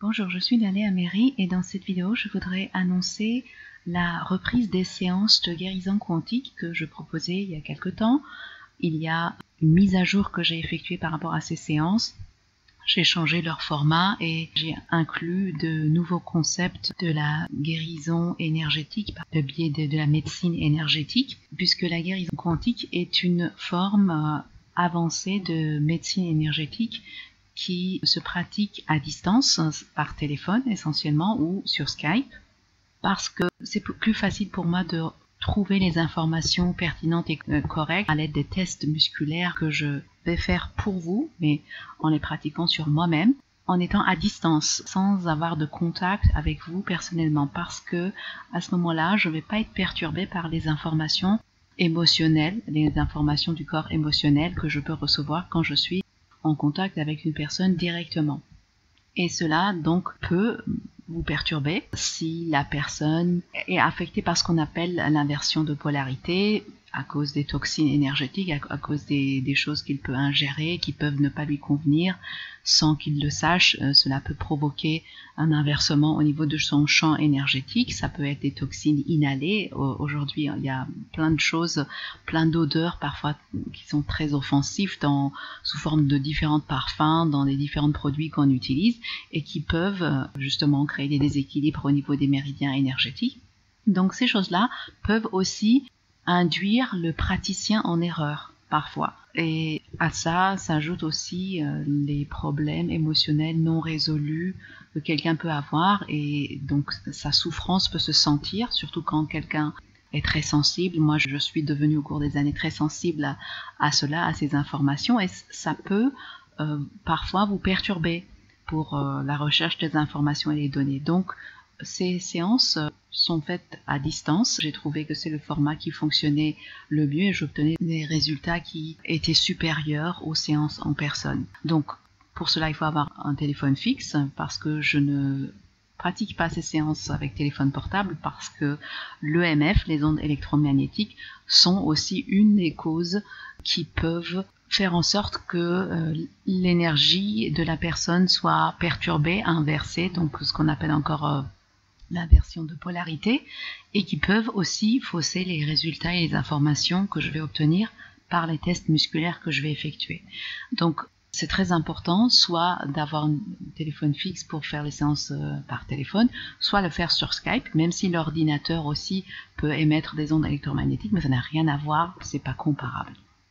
Bonjour, je suis Naléa Méry et dans cette vidéo, je voudrais annoncer la reprise des séances de guérison quantique que je proposais il y a quelque temps. Il y a une mise à jour que j'ai effectuée par rapport à ces séances. J'ai changé leur format et j'ai inclus de nouveaux concepts de la guérison énergétique par le biais de la médecine énergétique, puisque la guérison quantique est une forme avancée de médecine énergétique qui se pratique à distance, par téléphone essentiellement ou sur Skype, parce que c'est plus facile pour moi de trouver les informations pertinentes et correctes à l'aide des tests musculaires que je vais faire pour vous, mais en les pratiquant sur moi-même, en étant à distance, sans avoir de contact avec vous personnellement, parce que à ce moment-là, je ne vais pas être perturbée par les informations émotionnelles, les informations du corps émotionnel que je peux recevoir quand je suis en contact avec une personne directement. Et cela donc peut vous perturber si la personne est affectée par ce qu'on appelle l'inversion de polarité, à cause des toxines énergétiques, à cause des choses qu'il peut ingérer, qui peuvent ne pas lui convenir sans qu'il le sache. Cela peut provoquer un inversement au niveau de son champ énergétique. Ça peut être des toxines inhalées. Aujourd'hui, il y a plein de choses, plein d'odeurs parfois qui sont très offensives sous forme de différents parfums, dans les différents produits qu'on utilise et qui peuvent justement créer des déséquilibres au niveau des méridiens énergétiques. Donc ces choses-là peuvent aussi induire le praticien en erreur parfois. Et à ça s'ajoutent aussi les problèmes émotionnels non résolus que quelqu'un peut avoir, et donc sa souffrance peut se sentir, surtout quand quelqu'un est très sensible. Moi, je suis devenue au cours des années très sensible à cela, à ces informations, et ça peut parfois vous perturber pour la recherche des informations et des données. Donc, ces séances sont faites à distance. J'ai trouvé que c'est le format qui fonctionnait le mieux et j'obtenais des résultats qui étaient supérieurs aux séances en personne. Donc, pour cela, il faut avoir un téléphone fixe parce que je ne pratique pas ces séances avec téléphone portable parce que l'EMF, les ondes électromagnétiques, sont aussi une des causes qui peuvent faire en sorte que l'énergie de la personne soit perturbée, inversée, donc ce qu'on appelle encore l'inversion de polarité, et qui peuvent aussi fausser les résultats et les informations que je vais obtenir par les tests musculaires que je vais effectuer. Donc c'est très important soit d'avoir un téléphone fixe pour faire les séances par téléphone, soit le faire sur Skype, même si l'ordinateur aussi peut émettre des ondes électromagnétiques, mais ça n'a rien à voir, c'est pas comparable.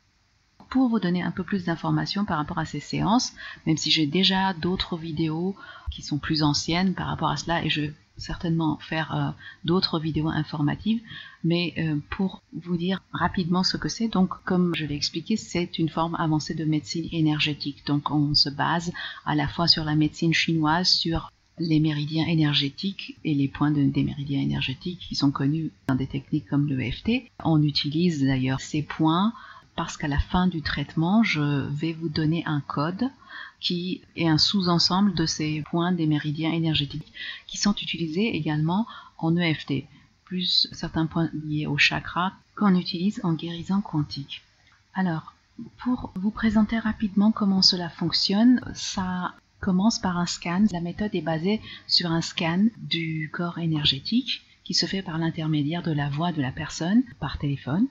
Pour vous donner un peu plus d'informations par rapport à ces séances, même si j'ai déjà d'autres vidéos qui sont plus anciennes par rapport à cela, et je vais certainement faire d'autres vidéos informatives, mais pour vous dire rapidement ce que c'est, donc comme je l'ai expliqué, c'est une forme avancée de médecine énergétique. Donc on se base à la fois sur la médecine chinoise, sur les méridiens énergétiques et les points des méridiens énergétiques qui sont connus dans des techniques comme l'EFT. On utilise d'ailleurs ces points parce qu'à la fin du traitement, je vais vous donner un code qui est un sous-ensemble de ces points des méridiens énergétiques qui sont utilisés également en EFT, plus certains points liés au chakra qu'on utilise en guérison quantique. Alors, pour vous présenter rapidement comment cela fonctionne, ça commence par un scan. La méthode est basée sur un scan du corps énergétique qui se fait par l'intermédiaire de la voix de la personne par téléphone.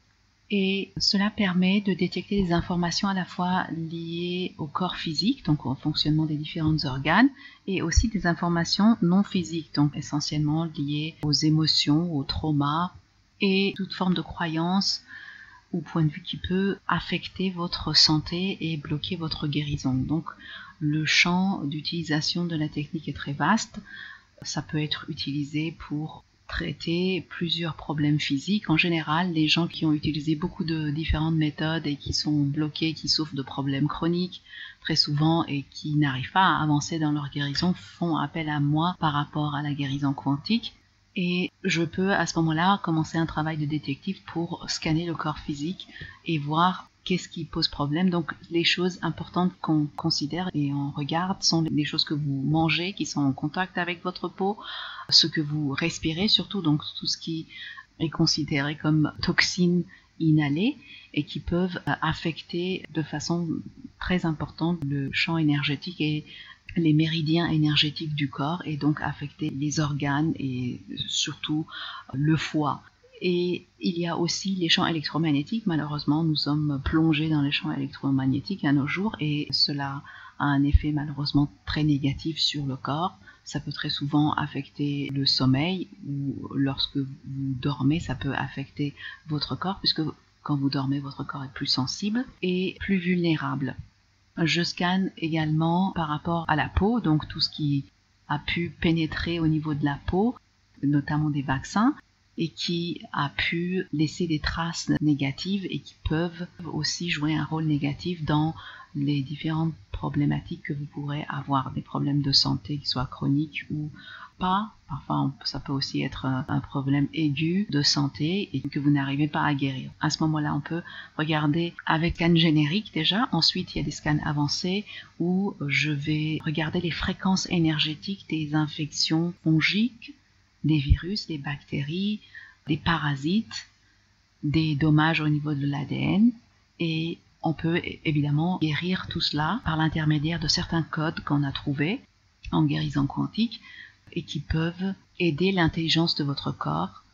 Et cela permet de détecter des informations à la fois liées au corps physique, donc au fonctionnement des différents organes, et aussi des informations non physiques, donc essentiellement liées aux émotions, aux traumas, et toute forme de croyance ou point de vue qui peut affecter votre santé et bloquer votre guérison. Donc le champ d'utilisation de la technique est très vaste. Ça peut être utilisé pour traiter plusieurs problèmes physiques. En général, les gens qui ont utilisé beaucoup de différentes méthodes et qui sont bloqués, qui souffrent de problèmes chroniques très souvent et qui n'arrivent pas à avancer dans leur guérison font appel à moi par rapport à la guérison quantique. Et je peux à ce moment-là commencer un travail de détective pour scanner le corps physique et voir qu'est-ce qui pose problème. Donc les choses importantes qu'on considère et on regarde sont les choses que vous mangez, qui sont en contact avec votre peau, ce que vous respirez surtout, donc tout ce qui est considéré comme toxines inhalées et qui peuvent affecter de façon très importante le champ énergétique et les méridiens énergétiques du corps et donc affecter les organes et surtout le foie. Et il y a aussi les champs électromagnétiques. Malheureusement, nous sommes plongés dans les champs électromagnétiques à nos jours et cela a un effet malheureusement très négatif sur le corps. Ça peut très souvent affecter le sommeil ou lorsque vous dormez, ça peut affecter votre corps puisque quand vous dormez, votre corps est plus sensible et plus vulnérable. Je scanne également par rapport à la peau, donc tout ce qui a pu pénétrer au niveau de la peau, notamment des vaccins, et qui a pu laisser des traces négatives et qui peuvent aussi jouer un rôle négatif dans les différentes problématiques que vous pourrez avoir, des problèmes de santé qui soient chroniques ou pas. Parfois, ça peut aussi être un problème aigu de santé et que vous n'arrivez pas à guérir. À ce moment-là, on peut regarder avec scan générique déjà. Ensuite, il y a des scans avancés où je vais regarder les fréquences énergétiques des infections fongiques, des virus, des bactéries, des parasites, des dommages au niveau de l'ADN et on peut évidemment guérir tout cela par l'intermédiaire de certains codes qu'on a trouvés en guérison quantique et qui peuvent aider l'intelligence de votre corps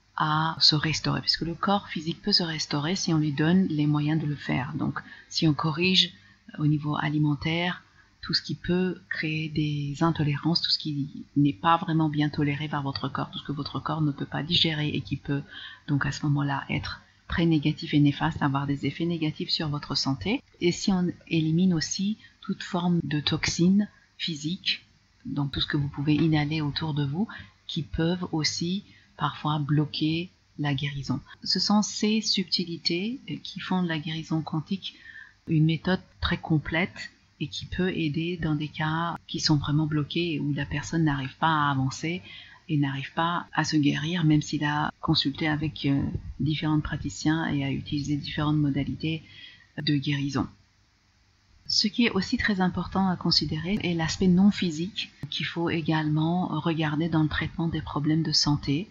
à se restaurer, puisque le corps physique peut se restaurer si on lui donne les moyens de le faire. Donc si on corrige au niveau alimentaire tout ce qui peut créer des intolérances, tout ce qui n'est pas vraiment bien toléré par votre corps, tout ce que votre corps ne peut pas digérer et qui peut donc à ce moment-là être très négatif et néfaste, avoir des effets négatifs sur votre santé. Et si on élimine aussi toute forme de toxines physiques, donc tout ce que vous pouvez inhaler autour de vous, qui peuvent aussi parfois bloquer la guérison. Ce sont ces subtilités qui font de la guérison quantique une méthode très complète et qui peut aider dans des cas qui sont vraiment bloqués où la personne n'arrive pas à avancer et n'arrive pas à se guérir, même s'il a consulté avec différents praticiens et a utilisé différentes modalités de guérison. Ce qui est aussi très important à considérer est l'aspect non physique qu'il faut également regarder dans le traitement des problèmes de santé.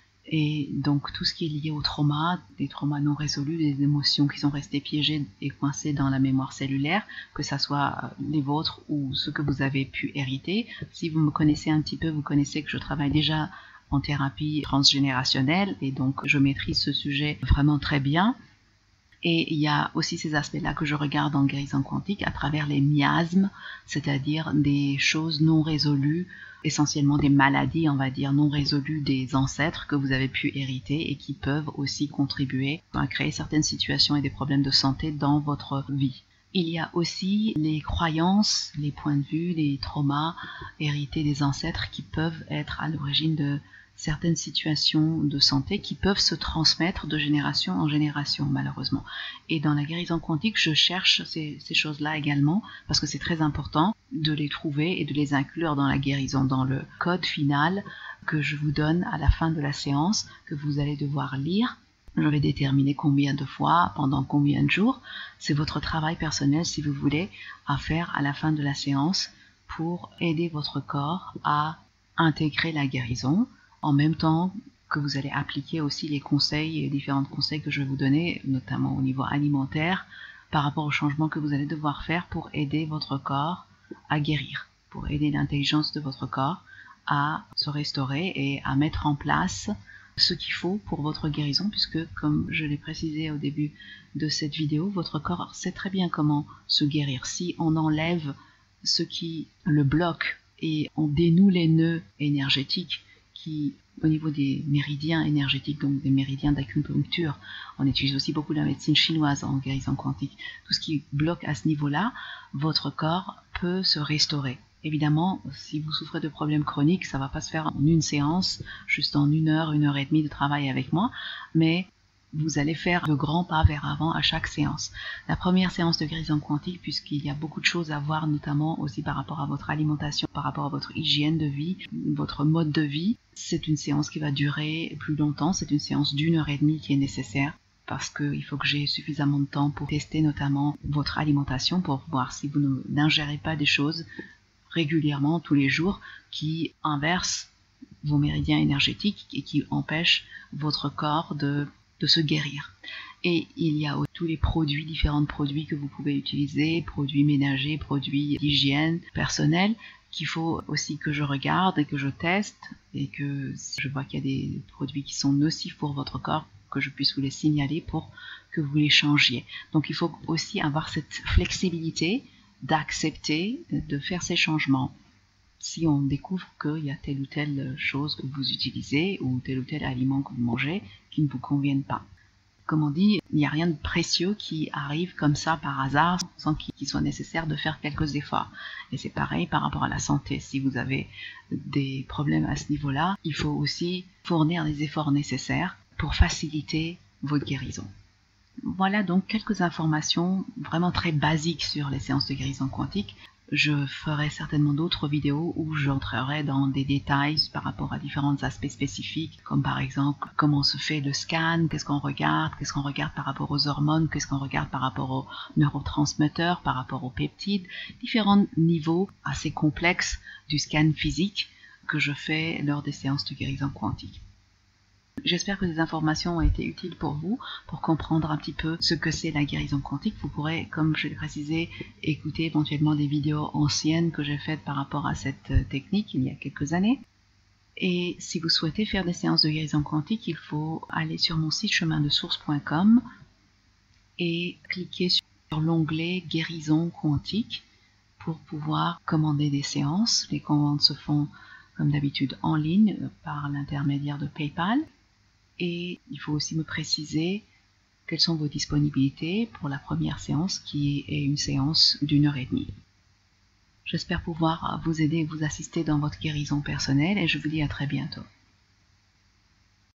Et donc tout ce qui est lié au trauma, des traumas non résolus, des émotions qui sont restées piégées et coincées dans la mémoire cellulaire, que ce soit les vôtres ou ceux que vous avez pu hériter. Si vous me connaissez un petit peu, vous connaissez que je travaille déjà en thérapie transgénérationnelle et donc je maîtrise ce sujet vraiment très bien. Et il y a aussi ces aspects-là que je regarde en guérison quantique à travers les miasmes, c'est-à-dire des choses non résolues, essentiellement des maladies, on va dire, non résolues des ancêtres que vous avez pu hériter et qui peuvent aussi contribuer à créer certaines situations et des problèmes de santé dans votre vie. Il y a aussi les croyances, les points de vue, les traumas hérités des ancêtres qui peuvent être à l'origine de certaines situations de santé qui peuvent se transmettre de génération en génération, malheureusement. Et dans la guérison quantique, je cherche ces choses-là également, parce que c'est très important de les trouver et de les inclure dans la guérison, dans le code final que je vous donne à la fin de la séance, que vous allez devoir lire. Je vais déterminer combien de fois, pendant combien de jours. C'est votre travail personnel, si vous voulez, à faire à la fin de la séance pour aider votre corps à intégrer la guérison, en même temps que vous allez appliquer aussi les conseils, les différents conseils que je vais vous donner, notamment au niveau alimentaire, par rapport aux changements que vous allez devoir faire pour aider votre corps à guérir, pour aider l'intelligence de votre corps à se restaurer et à mettre en place ce qu'il faut pour votre guérison, puisque comme je l'ai précisé au début de cette vidéo, votre corps sait très bien comment se guérir. Si on enlève ce qui le bloque et on dénoue les nœuds énergétiques qui, au niveau des méridiens énergétiques, donc des méridiens d'acupuncture, on utilise aussi beaucoup la médecine chinoise en guérison quantique, tout ce qui bloque à ce niveau-là, votre corps peut se restaurer. Évidemment, si vous souffrez de problèmes chroniques, ça ne va pas se faire en une séance, juste en 1 heure, 1 heure et demie de travail avec moi, mais vous allez faire de grands pas vers avant à chaque séance. La première séance de guérison quantique, puisqu'il y a beaucoup de choses à voir, notamment aussi par rapport à votre alimentation, par rapport à votre hygiène de vie, votre mode de vie, c'est une séance qui va durer plus longtemps, c'est une séance d'1 heure et demie qui est nécessaire, parce qu'il faut que j'ai suffisamment de temps pour tester notamment votre alimentation, pour voir si vous n'ingérez pas des choses régulièrement, tous les jours, qui inversent vos méridiens énergétiques et qui empêchent votre corps de se guérir. Et il y a tous les produits, différents produits que vous pouvez utiliser, produits ménagers, produits d'hygiène personnelle, qu'il faut aussi que je regarde et que je teste, et que si je vois qu'il y a des produits qui sont nocifs pour votre corps, que je puisse vous les signaler pour que vous les changiez. Donc il faut aussi avoir cette flexibilité d'accepter de faire ces changements. Si on découvre qu'il y a telle ou telle chose que vous utilisez ou tel ou tel aliment que vous mangez qui ne vous conviennent pas. Comme on dit, il n'y a rien de précieux qui arrive comme ça par hasard sans qu'il soit nécessaire de faire quelques efforts. Et c'est pareil par rapport à la santé. Si vous avez des problèmes à ce niveau-là, il faut aussi fournir les efforts nécessaires pour faciliter votre guérison. Voilà donc quelques informations vraiment très basiques sur les séances de guérison quantique. Je ferai certainement d'autres vidéos où j'entrerai dans des détails par rapport à différents aspects spécifiques, comme par exemple comment se fait le scan, qu'est-ce qu'on regarde par rapport aux hormones, qu'est-ce qu'on regarde par rapport aux neurotransmetteurs, par rapport aux peptides, différents niveaux assez complexes du scan physique que je fais lors des séances de guérison quantique. J'espère que ces informations ont été utiles pour vous, pour comprendre un petit peu ce que c'est la guérison quantique. Vous pourrez, comme je l'ai précisé, écouter éventuellement des vidéos anciennes que j'ai faites par rapport à cette technique il y a quelques années. Et si vous souhaitez faire des séances de guérison quantique, il faut aller sur mon site chemindesource.com et cliquer sur l'onglet guérison quantique pour pouvoir commander des séances. Les commandes se font comme d'habitude en ligne par l'intermédiaire de PayPal. Et il faut aussi me préciser quelles sont vos disponibilités pour la première séance qui est une séance d'1h30. J'espère pouvoir vous aider et vous assister dans votre guérison personnelle et je vous dis à très bientôt.